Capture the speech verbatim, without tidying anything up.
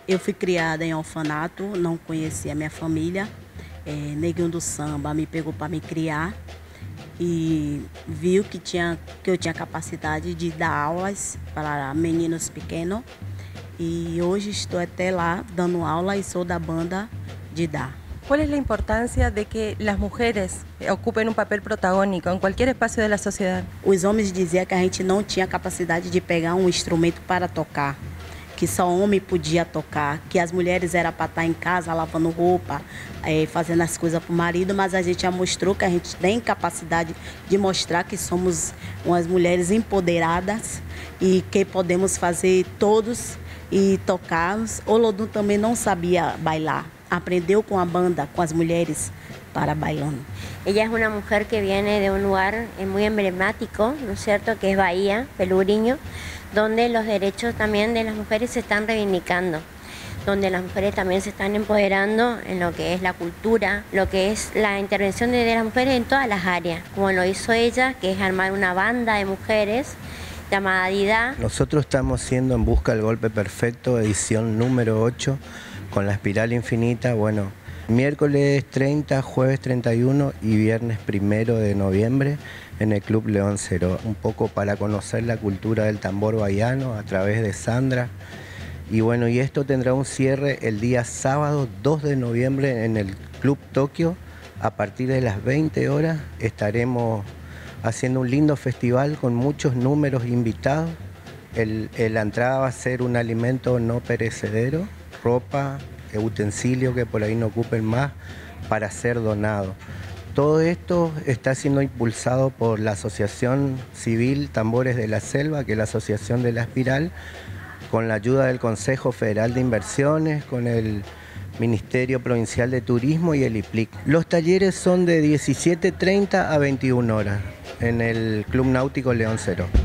Eu fui criada em orfanato, não conhecia a minha família. É, Neguinho do Samba me pegou para me criar e viu que, tinha, que eu tinha capacidade de dar aulas para meninos pequenos. E hoje estou até lá dando aula e sou da banda de dar. ¿Cuál es la importancia de que las mujeres ocupen un papel protagónico en cualquier espacio de la sociedad? Os homens diziam que a gente não tinha capacidade de pegar um instrumento para tocar, que só homem podia tocar, que as mulheres eram para estar em casa lavando roupa, é, fazendo as coisas para o marido, mas a gente já mostrou que a gente tem capacidade de mostrar que somos umas mulheres empoderadas e que podemos fazer todos e tocarmos. Olodum também não sabia bailar, aprendeu com a banda, com as mulheres, para bailando. Ella es una mujer que viene de un lugar eh, muy emblemático, ¿no es cierto?, que es Bahía, Pelourinho, donde los derechos también de las mujeres se están reivindicando, donde las mujeres también se están empoderando en lo que es la cultura, lo que es la intervención de, de las mujeres en todas las áreas, como lo hizo ella, que es armar una banda de mujeres llamada Dida. Nosotros estamos siendo En Busca del Golpe Perfecto, edición número ocho, con la espiral infinita, bueno, miércoles treinta, jueves treinta y uno y viernes primero de noviembre en el Club León Cero, un poco para conocer la cultura del tambor bahiano a través de Sandra. Y bueno, y esto tendrá un cierre el día sábado dos de noviembre en el Club Tokio. A partir de las veinte horas estaremos haciendo un lindo festival con muchos números invitados. El, el, la entrada va a ser un alimento no perecedero, ropa, utensilios que por ahí no ocupen más para ser donado. Todo esto está siendo impulsado por la Asociación Civil Tambores de la Selva, que es la Asociación de la Espiral, con la ayuda del Consejo Federal de Inversiones, con el Ministerio Provincial de Turismo y el I P L I C. Los talleres son de diecisiete treinta a veintiuna horas en el Club Náutico León Cero.